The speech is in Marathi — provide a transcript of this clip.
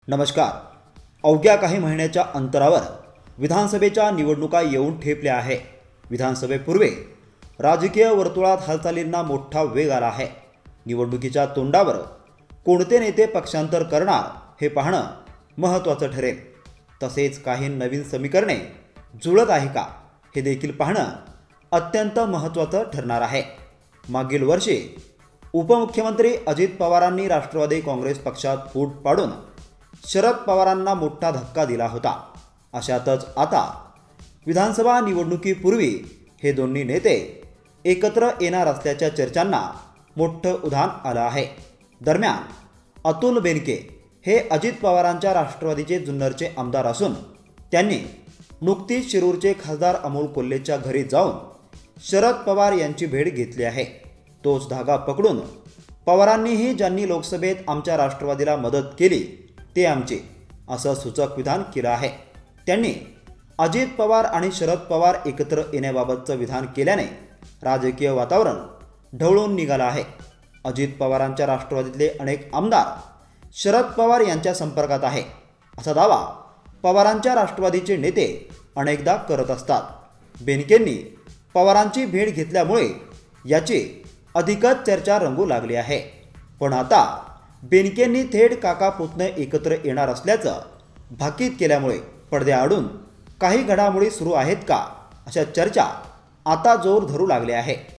नमस्कार. अवघ्या काही महिन्याच्या अंतरावर विधानसभेच्या निवडणुका येऊन ठेपल्या आहे. विधानसभेपूर्वी राजकीय वर्तुळात हालचालींना मोठा वेग आला आहे. निवडणुकीच्या तोंडावर कोणते नेते पक्षांतर करणार हे पाहणं महत्त्वाचं ठरेल. तसेच काही नवीन समीकरणे जुळत आहे का हे देखील पाहणं अत्यंत महत्त्वाचं ठरणार आहे. मागील वर्षी उपमुख्यमंत्री अजित पवारांनी राष्ट्रवादी काँग्रेस पक्षात फूट पाडून शरद पवारांना मोठा धक्का दिला होता. अशातच आता विधानसभा निवडणुकीपूर्वी हे दोन्ही नेते एकत्र येणार असल्याच्या चर्चांना मोठं उधाण आलं आहे. दरम्यान अतुल बेनके हे अजित पवारांच्या राष्ट्रवादीचे जुन्नरचे आमदार असून त्यांनी नुकतीच शिरूरचे खासदार अमोल कोल्हेच्या घरी जाऊन शरद पवार यांची भेट घेतली आहे. तोच धागा पकडून पवारांनीही ज्यांनी लोकसभेत आमच्या राष्ट्रवादीला मदत केली ते आमचे असं सूचक विधान केलं आहे. त्यांनी अजित पवार आणि शरद पवार एकत्र येण्याबाबतचं विधान केल्याने राजकीय वातावरण ढवळून निघालं आहे. अजित पवारांच्या राष्ट्रवादीतले अनेक आमदार शरद पवार यांच्या संपर्कात आहे असा दावा पवारांच्या राष्ट्रवादीचे नेते अनेकदा करत असतात. बेनकेंनी पवारांची भेट घेतल्यामुळे याची अधिकच चर्चा रंगू लागली आहे. पण आता बेनकेंनी थेट काका पुतणे एकत्र येणार असल्याचं भाकीत केल्यामुळे पडद्याआडून काही घडामोडी सुरू आहेत का अशा चर्चा आता जोर धरू लागल्या आहे.